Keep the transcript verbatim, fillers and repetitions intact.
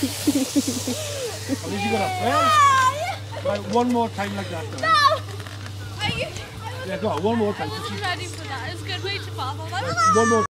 At least you got up first. Right, one more time like that. No! Are you, Yeah, go on, one more time. I wasn't ready for that. It's good. Way too far. Right, one more.